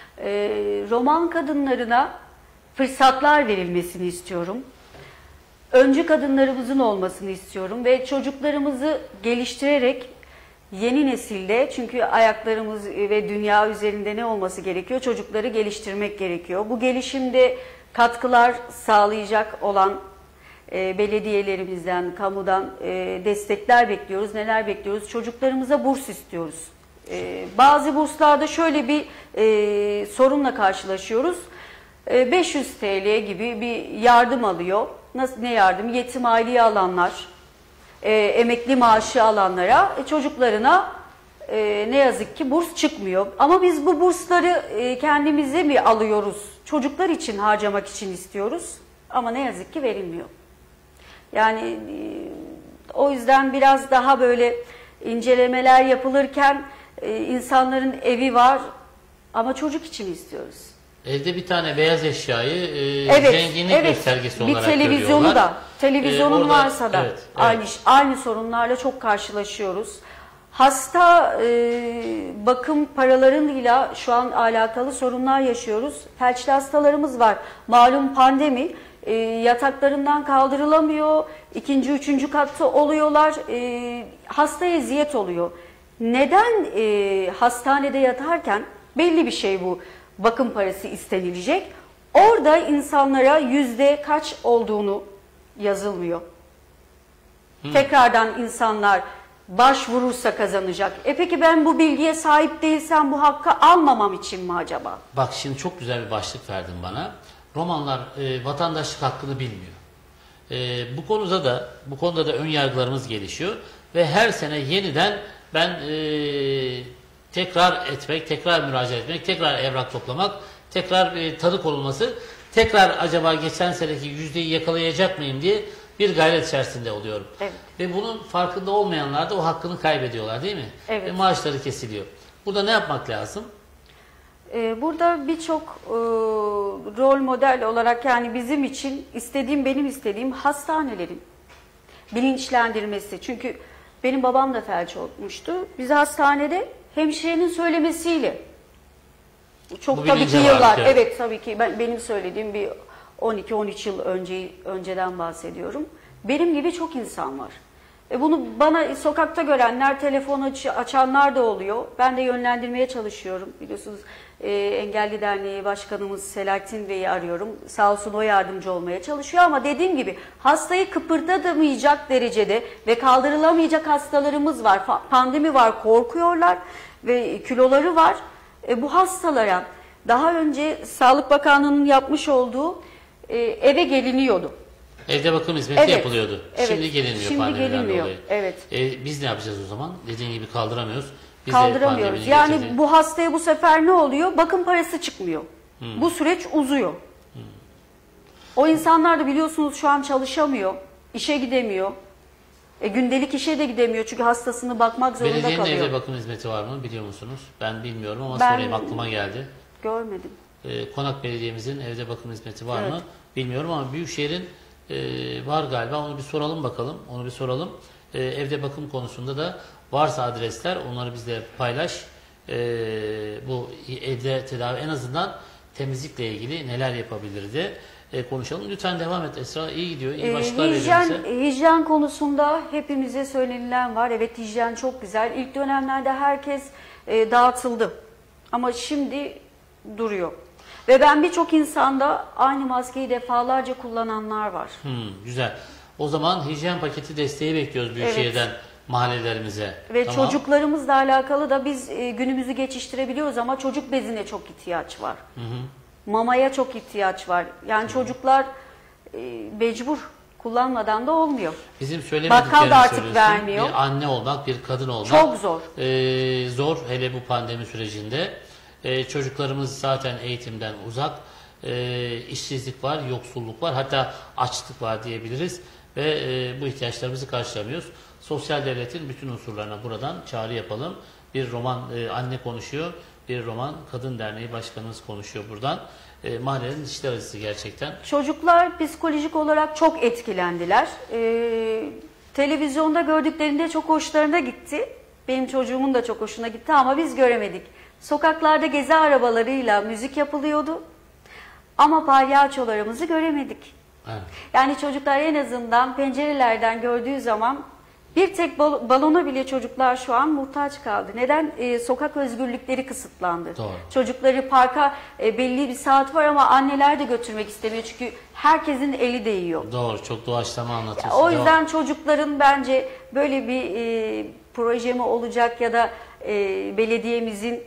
Speaker 2: Roman kadınlarına fırsatlar verilmesini istiyorum. Öncü kadınlarımızın olmasını istiyorum ve çocuklarımızı geliştirerek yeni nesilde, çünkü ayaklarımız ve dünya üzerinde ne olması gerekiyor? Çocukları geliştirmek gerekiyor. Bu gelişimde katkılar sağlayacak olan belediyelerimizden, kamudan destekler bekliyoruz. Neler bekliyoruz? Çocuklarımıza burs istiyoruz. Bazı burslarda şöyle bir sorunla karşılaşıyoruz. 500 TL gibi bir yardım alıyor. Nasıl, ne yardım? Yetim aileyi alanlar, emekli maaşı alanlara, çocuklarına ne yazık ki burs çıkmıyor. Ama biz bu bursları kendimize mi alıyoruz? Çocuklar için harcamak için istiyoruz. Ama ne yazık ki verilmiyor. Yani o yüzden biraz daha böyle incelemeler yapılırken insanların evi var ama çocuk için istiyoruz.
Speaker 1: Evde bir tane beyaz eşyayı
Speaker 2: Evet,
Speaker 1: zenginlik göstergesi olarak
Speaker 2: bir televizyonu
Speaker 1: görüyorlar.
Speaker 2: da, televizyonun
Speaker 1: Orada,
Speaker 2: varsa da
Speaker 1: evet.
Speaker 2: aynı sorunlarla çok karşılaşıyoruz. Hasta bakım paralarıyla şu an alakalı sorunlar yaşıyoruz. Felçli hastalarımız var. Malum pandemi, yataklarından kaldırılamıyor. 2. 3. katta oluyorlar. Hastaya eziyet oluyor. Neden hastanede yatarken belli bir şey bu bakım parası istenilecek. Orada insanlara yüzde kaç olduğunu yazılmıyor. Tekrardan insanlar başvurursa kazanacak. Peki ben bu bilgiye sahip değilsem bu hakkı almamam için mi acaba?
Speaker 1: Bak şimdi çok güzel bir başlık verdin bana. Romanlar vatandaşlık hakkını bilmiyor. Bu konuda da ön yargılarımız gelişiyor ve her sene yeniden ben tekrar etmek, tekrar müracaat etmek, tekrar evrak toplamak, tekrar tanık olunması, tekrar acaba geçen seneki yüzdeyi yakalayacak mıyım diye bir gayret içerisinde oluyorum.
Speaker 2: Evet.
Speaker 1: Ve bunun farkında olmayanlar da o hakkını kaybediyorlar değil mi?
Speaker 2: Evet.
Speaker 1: Ve maaşları kesiliyor. Burada ne yapmak lazım?
Speaker 2: Burada birçok rol model olarak, yani bizim için benim istediğim hastanelerin bilinçlendirmesi. Çünkü benim babam da felç olmuştu. Bizi hastanede hemşirenin söylemesiyle, çok
Speaker 1: Bu
Speaker 2: tabii ki
Speaker 1: bilince
Speaker 2: yıllar,
Speaker 1: vardık, evet.
Speaker 2: evet tabii ki benim söylediğim bir 12-13 yıl önceden bahsediyorum. Benim gibi çok insan var. Bunu bana sokakta görenler, telefon açanlar da oluyor. Ben de yönlendirmeye çalışıyorum. Biliyorsunuz Engelli Derneği Başkanımız Selahattin Bey'i arıyorum. Sağ olsun o yardımcı olmaya çalışıyor ama dediğim gibi hastayı kıpırdamayacak derecede ve kaldırılamayacak hastalarımız var. Pandemi var, korkuyorlar ve kiloları var. Bu hastalara daha önce Sağlık Bakanlığı'nın yapmış olduğu eve geliniyordu.
Speaker 1: Evde bakım hizmeti
Speaker 2: Evet,
Speaker 1: yapılıyordu.
Speaker 2: evet.
Speaker 1: Şimdi gelinmiyor
Speaker 2: Şimdi
Speaker 1: pandemiden
Speaker 2: gelinmiyor,
Speaker 1: dolayı.
Speaker 2: evet.
Speaker 1: Biz ne yapacağız o zaman? Dediğin gibi kaldıramıyoruz. Biz de
Speaker 2: Kaldıramıyoruz.
Speaker 1: pandeminin
Speaker 2: Yani
Speaker 1: getirdiği-
Speaker 2: bu hastaya bu sefer ne oluyor? Bakım parası çıkmıyor. Bu süreç uzuyor. O insanlar da biliyorsunuz şu an çalışamıyor, işe gidemiyor. Gündelik işe de gidemiyor çünkü hastasını bakmak zorunda
Speaker 1: Belediyenin
Speaker 2: kalıyor.
Speaker 1: evde bakım hizmeti var mı biliyor musunuz? Ben bilmiyorum ama
Speaker 2: Ben-
Speaker 1: sorayım, aklıma geldi.
Speaker 2: Görmedim.
Speaker 1: Konak Belediye'mizin evde bakım hizmeti var mı
Speaker 2: Evet.
Speaker 1: bilmiyorum ama Büyükşehir'in var galiba. Onu bir soralım bakalım. Onu bir soralım. Evde bakım konusunda da varsa adresler onları bizle paylaş. Bu evde tedavi en azından temizlikle ilgili neler yapabilirdi konuşalım. Lütfen devam et Esra. İyi gidiyor. İyi başlıklar veriyorsun.
Speaker 2: Hijyen konusunda hepimize söylenilen var. Evet, hijyen çok güzel. İlk dönemlerde herkes dağıtıldı. Ama şimdi duruyor. Ve ben birçok insanda aynı maskeyi defalarca kullananlar var.
Speaker 1: Güzel. O zaman hijyen paketi desteği bekliyoruz Büyükşehir'den mahallelerimize.
Speaker 2: Ve
Speaker 1: Tamam.
Speaker 2: çocuklarımızla alakalı da biz günümüzü geçiştirebiliyoruz ama çocuk bezine çok ihtiyaç var. Mamaya çok ihtiyaç var. Yani çocuklar mecbur kullanmadan da olmuyor.
Speaker 1: Bizim
Speaker 2: Bakkal
Speaker 1: söylemediklerini
Speaker 2: da artık
Speaker 1: söylüyorsun.
Speaker 2: vermiyor.
Speaker 1: Bir anne olmak, bir kadın olmak.
Speaker 2: Çok zor.
Speaker 1: Zor hele bu pandemi sürecinde. Çocuklarımız zaten eğitimden uzak. İşsizlik var, yoksulluk var, hatta açlık var diyebiliriz. Ve bu ihtiyaçlarımızı karşılamıyoruz. Sosyal devletin bütün unsurlarına buradan çağrı yapalım. Bir roman anne konuşuyor, bir roman kadın derneği başkanımız konuşuyor buradan. Mahallenin içler acısı gerçekten.
Speaker 2: Çocuklar psikolojik olarak çok etkilendiler. Televizyonda gördüklerinde çok hoşlarına gitti. Benim çocuğumun da çok hoşuna gitti ama biz göremedik. Sokaklarda gezi arabalarıyla müzik yapılıyordu ama palyaçolarımızı göremedik.
Speaker 1: Evet.
Speaker 2: Yani çocuklar en azından pencerelerden gördüğü zaman bir tek balona bile çocuklar şu an muhtaç kaldı. Neden? Sokak özgürlükleri kısıtlandı.
Speaker 1: Doğru.
Speaker 2: Çocukları parka belli bir saat var ama anneler de götürmek istemiyor çünkü herkesin eli değiyor.
Speaker 1: Doğru, çok doğaçlama anlatıyorsun.
Speaker 2: O yüzden çocukların bence böyle bir proje mi olacak ya da belediyemizin,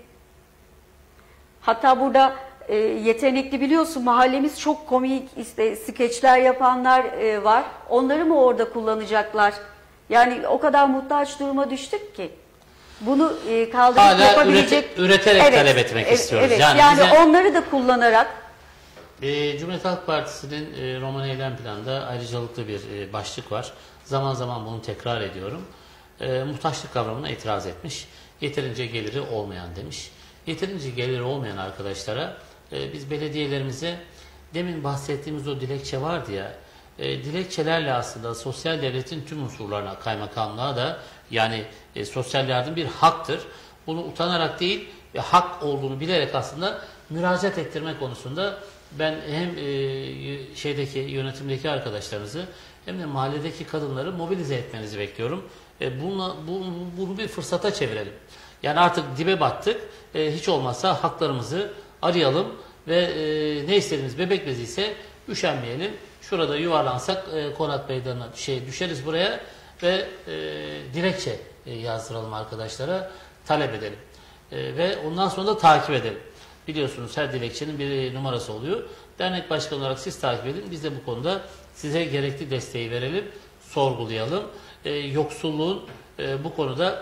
Speaker 2: hatta burada yetenekli, biliyorsun mahallemiz çok komik, işte skeçler yapanlar var. Onları mı orada kullanacaklar? Yani o kadar muhtaç duruma düştük ki bunu kaldırıp
Speaker 1: Hala
Speaker 2: yapabilecek...
Speaker 1: üreterek
Speaker 2: Evet,
Speaker 1: talep etmek istiyoruz.
Speaker 2: Evet,
Speaker 1: Yani
Speaker 2: yani
Speaker 1: bize,
Speaker 2: onları da kullanarak...
Speaker 1: Cumhuriyet Halk Partisi'nin roman eylem planında ayrıcalıklı bir başlık var. Zaman zaman bunu tekrar ediyorum. Muhtaçlık kavramına itiraz etmiş. Yeterince geliri olmayan demiş. Yeterince geliri olmayan arkadaşlara biz belediyelerimize, demin bahsettiğimiz o dilekçe vardı ya, dilekçelerle aslında sosyal devletin tüm unsurlarına, kaymakamlığa da, yani sosyal yardım bir haktır. Bunu utanarak değil, hak olduğunu bilerek aslında müracaat ettirme konusunda ben hem şeydeki yönetimdeki arkadaşlarınızı hem de mahalledeki kadınları mobilize etmenizi bekliyorum. Bunu bir fırsata çevirelim. Yani artık dibe battık. Hiç olmazsa haklarımızı arayalım ve ne istediğimiz bebek bezi ise üşenmeyelim. Şurada yuvarlansak Konak Meydanı'na düşeriz buraya ve dilekçe yazdıralım arkadaşlara, talep edelim. Ve ondan sonra da takip edelim. Biliyorsunuz her dilekçenin bir numarası oluyor. Dernek başkanı olarak siz takip edin. Biz de bu konuda size gerekli desteği verelim, sorgulayalım. Yoksulluğun bu konuda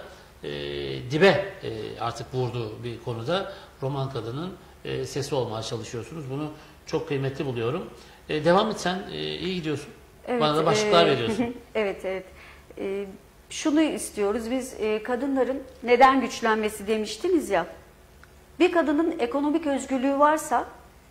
Speaker 1: dibe artık vurduğu bir konuda roman kadının sesi olmaya çalışıyorsunuz. Bunu çok kıymetli buluyorum. Devam et sen. İyi gidiyorsun.
Speaker 2: Evet,
Speaker 1: bana da başlıklar veriyorsun.
Speaker 2: Evet. Şunu istiyoruz biz, kadınların neden güçlenmesi demiştiniz ya. Bir kadının ekonomik özgürlüğü varsa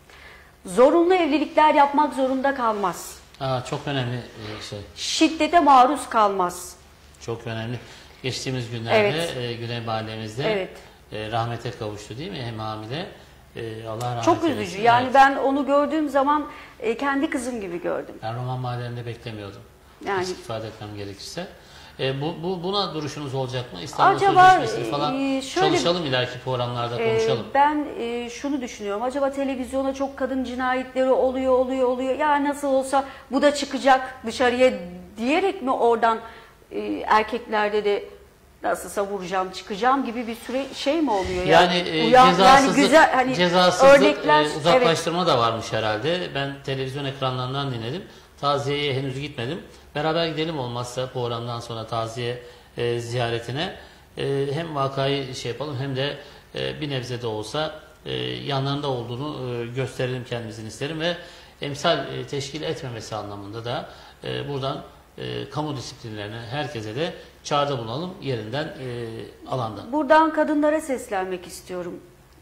Speaker 2: zorunlu evlilikler yapmak zorunda kalmaz.
Speaker 1: Çok önemli şey.
Speaker 2: Şiddete maruz kalmaz.
Speaker 1: Çok önemli. Geçtiğimiz günlerde Güney Mahallemizde
Speaker 2: Evet.
Speaker 1: Rahmete kavuştu değil mi? Hem hamile. Allah rahmet
Speaker 2: Çok
Speaker 1: eylesin.
Speaker 2: üzücü. Yani
Speaker 1: Evet.
Speaker 2: ben onu gördüğüm zaman kendi kızım gibi gördüm.
Speaker 1: Ben roman mahallelerinde beklemiyordum.
Speaker 2: Yani.
Speaker 1: Açık ifade etmem gerekirse. Buna duruşunuz olacak mı? İstanbul
Speaker 2: Acaba,
Speaker 1: Sözleşmesi'ni falan çalışalım, ileriki programlarda konuşalım.
Speaker 2: Ben şunu düşünüyorum. Acaba televizyona çok kadın cinayetleri oluyor. Ya nasıl olsa bu da çıkacak dışarıya diyerek mi oradan erkeklerde de nasılsa vuracağım, çıkacağım gibi bir süre şey mi oluyor?
Speaker 1: Yani cezasızlık,
Speaker 2: örnekler,
Speaker 1: uzaklaştırma da varmış herhalde. Ben televizyon ekranlarından dinledim. Taziyeye henüz gitmedim. Beraber gidelim olmazsa programdan sonra taziye ziyaretine. Hem vakayı şey yapalım hem de bir nebze de olsa yanlarında olduğunu gösterelim kendimizin isterim ve emsal teşkil etmemesi anlamında da buradan kamu disiplinlerine, herkese de çağrıda bulunalım yerinden, alandan.
Speaker 2: Buradan kadınlara seslenmek istiyorum.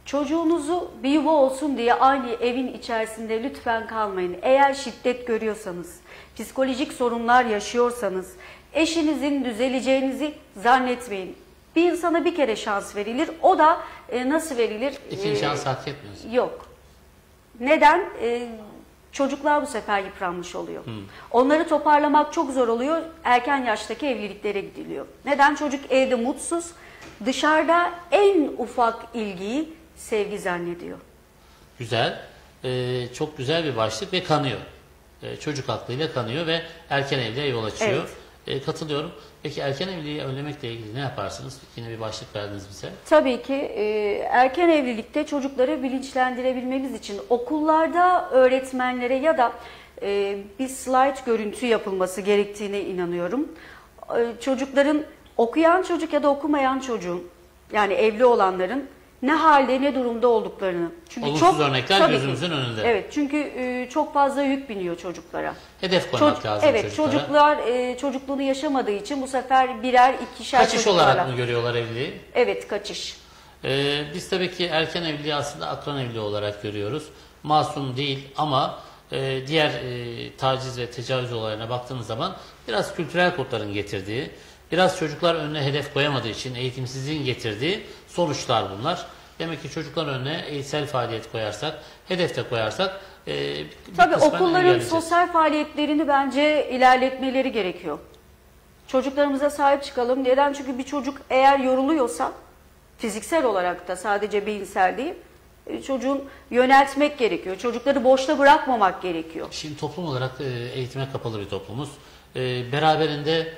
Speaker 2: Çocuğunuzu bir yuva olsun diye aynı evin içerisinde lütfen kalmayın. Eğer şiddet görüyorsanız, psikolojik sorunlar yaşıyorsanız, eşinizin düzeleceğinizi zannetmeyin. Bir insana bir kere şans verilir. O da nasıl verilir?
Speaker 1: İkinci şans hak etmiyorsun.
Speaker 2: Yok. Neden? Çocuklar bu sefer yıpranmış oluyor. Onları toparlamak çok zor oluyor. Erken yaştaki evliliklere gidiliyor. Neden? Çocuk evde mutsuz. Dışarıda en ufak ilgiyi sevgi zannediyor.
Speaker 1: Güzel. Çok güzel bir başlık ve kanıyor. Çocuk aklıyla kanıyor ve erken evliliğe yol açıyor. Katılıyorum. Peki erken evliliği önlemekle ilgili ne yaparsınız? Yine bir başlık verdiniz bize.
Speaker 2: Tabii ki erken evlilikte çocukları bilinçlendirebilmemiz için okullarda öğretmenlere ya da bir slide görüntü yapılması gerektiğine inanıyorum. Çocukların, okuyan çocuk ya da okumayan çocuğun, yani evli olanların ne halde ne durumda olduklarını. Çünkü
Speaker 1: olumsuz örnekler gözümüzün önünde.
Speaker 2: Evet, çünkü çok fazla yük biniyor çocuklara.
Speaker 1: Hedef koymak lazım
Speaker 2: evet,
Speaker 1: çocuklara.
Speaker 2: Çocuklar çocukluğunu yaşamadığı için bu sefer birer, ikişer
Speaker 1: kaçış olarak mı görüyorlar evliliği?
Speaker 2: Evet, kaçış.
Speaker 1: Biz tabii ki erken evliliği aslında akran evliliği olarak görüyoruz. Masum değil ama diğer taciz ve tecavüz olaylarına baktığımız zaman biraz kültürel kodların getirdiği, biraz çocuklar önüne hedef koyamadığı için eğitimsizliğin getirdiği sonuçlar bunlar. Demek ki çocukların önüne eğitsel faaliyet koyarsak, hedef de koyarsak
Speaker 2: tabii okulların sosyal faaliyetlerini bence ilerletmeleri gerekiyor. Çocuklarımıza sahip çıkalım. Neden? Çünkü bir çocuk eğer yoruluyorsa, fiziksel olarak da sadece beyinsel değil, çocuğun yöneltmek gerekiyor. Çocukları boşta bırakmamak gerekiyor.
Speaker 1: Şimdi toplum olarak eğitime kapalı bir toplumuz. Beraberinde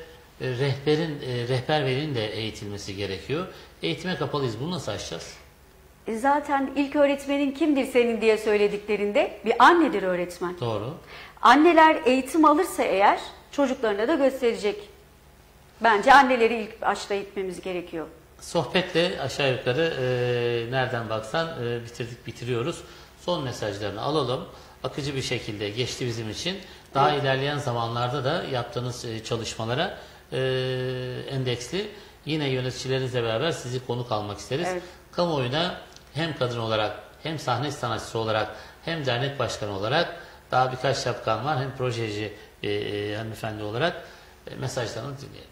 Speaker 1: rehber velinin de eğitilmesi gerekiyor. Eğitime kapalıyız. Bunu nasıl aşacağız?
Speaker 2: Zaten ilk öğretmenin kimdir senin diye söylediklerinde bir annedir öğretmen.
Speaker 1: Doğru.
Speaker 2: Anneler eğitim alırsa eğer çocuklarına da gösterecek. Bence anneleri ilk başta eğitmemiz gerekiyor.
Speaker 1: Sohbetle aşağı yukarı nereden baksan bitiriyoruz. Son mesajlarını alalım. Akıcı bir şekilde geçti bizim için. Daha ilerleyen zamanlarda da yaptığınız çalışmalara endeksli yine yöneticilerinizle beraber sizi konuk almak isteriz.
Speaker 2: Evet.
Speaker 1: Kamuoyuna hem kadın olarak hem sahne sanatçısı olarak hem dernek başkanı olarak daha birkaç şapkan var, hem projeci hanımefendi olarak mesajlarını dinleyelim.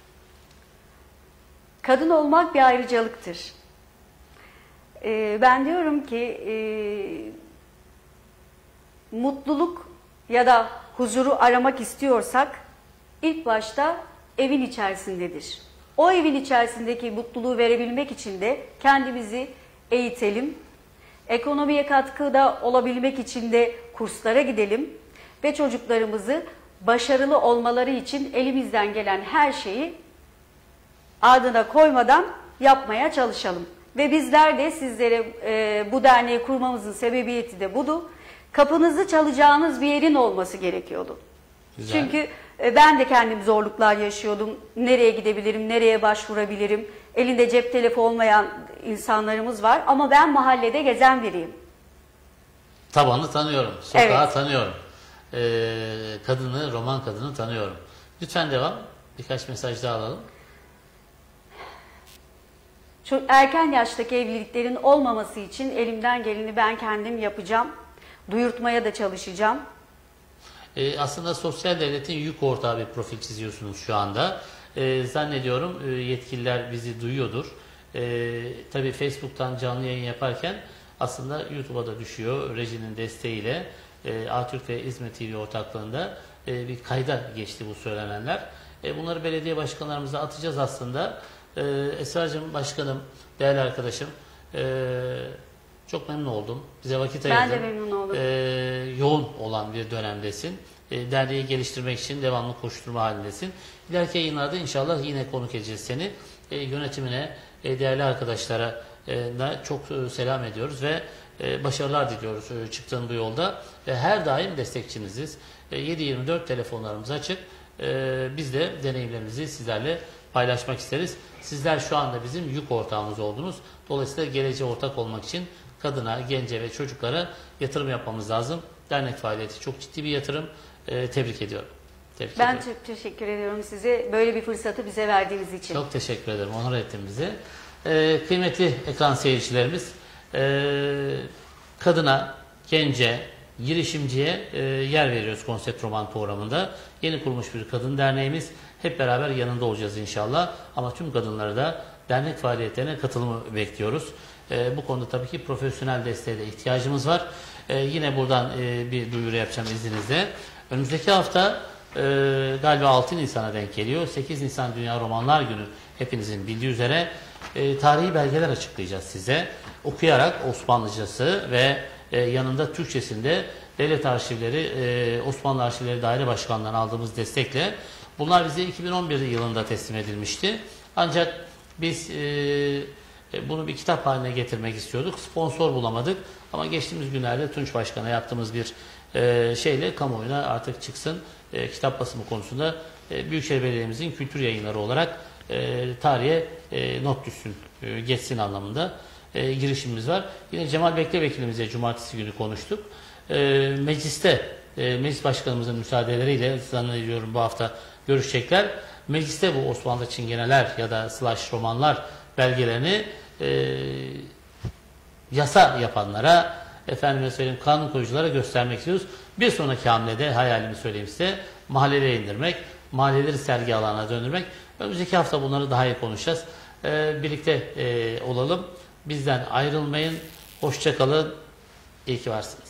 Speaker 2: Kadın olmak bir ayrıcalıktır. Ben diyorum ki mutluluk ya da huzuru aramak istiyorsak ilk başta evin içerisindedir. O evin içerisindeki mutluluğu verebilmek için de kendimizi eğitelim. Ekonomiye katkıda olabilmek için de kurslara gidelim ve çocuklarımızı başarılı olmaları için elimizden gelen her şeyi ardına koymadan yapmaya çalışalım. Ve bizler de sizlere bu derneği kurmamızın sebebiyeti de budu. Kapınızı çalacağınız bir yerin olması gerekiyordu. Güzel. Çünkü ben de kendim zorluklar yaşıyordum. Nereye gidebilirim, nereye başvurabilirim? Elinde cep telefonu olmayan insanlarımız var ama ben mahallede gezen biriyim.
Speaker 1: Tabanı tanıyorum, sokağı tanıyorum. Kadını, roman kadını tanıyorum. Lütfen devam. Birkaç mesaj daha alalım.
Speaker 2: Erken yaştaki evliliklerin olmaması için elimden geleni ben kendim yapacağım. Duyurtmaya da çalışacağım.
Speaker 1: Aslında sosyal devletin yük ortağı bir profil çiziyorsunuz şu anda. Zannediyorum yetkililer bizi duyuyordur. Tabii Facebook'tan canlı yayın yaparken aslında YouTube'a da düşüyor. Rejinin desteğiyle Atürk ve İzmir TV ortaklığında bir kayda geçti bu söylenenler. Bunları belediye başkanlarımıza atacağız aslında. Esra'cığım, başkanım, değerli arkadaşım, çok memnun oldum. Bize vakit ayırdın.
Speaker 2: Ben de memnun oldum.
Speaker 1: Yoğun olan bir dönemdesin. Derneği geliştirmek için devamlı koşturma halindesin. İleriki yayınlarda inşallah yine konuk edeceğiz seni. Yönetimine, değerli arkadaşlara da çok selam ediyoruz ve başarılar diliyoruz çıktığın bu yolda. Her daim destekçiniziz. 7/24 telefonlarımız açık. Biz de deneyimlerimizi sizlerle paylaşmak isteriz. Sizler şu anda bizim yük ortağımız oldunuz. Dolayısıyla geleceğe ortak olmak için kadına, gence ve çocuklara yatırım yapmamız lazım. Dernek faaliyeti çok ciddi bir yatırım. Tebrik ediyorum.
Speaker 2: Ben çok teşekkür ediyorum size. Böyle bir fırsatı bize verdiğiniz için.
Speaker 1: Çok teşekkür ederim. Onur ettin bizi. Kıymetli ekran seyircilerimiz, kadına, gence, girişimciye yer veriyoruz konsept roman programında. Yeni kurulmuş bir kadın derneğimiz. Hep beraber yanında olacağız inşallah. Ama tüm kadınları da dernek faaliyetlerine katılımı bekliyoruz. Bu konuda tabii ki profesyonel desteğe de ihtiyacımız var. Yine buradan bir duyuru yapacağım izninizle. Önümüzdeki hafta galiba 6 Nisan'a denk geliyor. 8 Nisan Dünya Romanlar Günü, hepinizin bildiği üzere tarihi belgeler açıklayacağız size. Okuyarak Osmanlıcası ve yanında Türkçesinde Devlet Arşivleri, Osmanlı Arşivleri Daire Başkanlığı'ndan aldığımız destekle bunlar bize 2011 yılında teslim edilmişti. Ancak biz bunu bir kitap haline getirmek istiyorduk. Sponsor bulamadık. Ama geçtiğimiz günlerde Tunç Başkan'a yaptığımız bir şeyle kamuoyuna artık çıksın. Kitap basımı konusunda Büyükşehir Belediye'mizin kültür yayınları olarak tarihe not düşsün, geçsin anlamında girişimimiz var. Yine Cemal Bekle vekilimizle cumartesi günü konuştuk. Mecliste, meclis başkanımızın müsaadeleriyle zannediyorum bu hafta görüşecekler. Mecliste bu Osmanlı Çingeneler ya da slash romanlar belgelerini yasa yapanlara, efendime söyleyeyim kanun koyuculara göstermek istiyoruz. Bir sonraki hamlede hayalimi söyleyeyim size, mahallelere indirmek, mahalleleri sergi alanına döndürmek. Önümüzdeki hafta bunları daha iyi konuşacağız. Birlikte olalım. Bizden ayrılmayın. Hoşça kalın. İyi ki varsınız.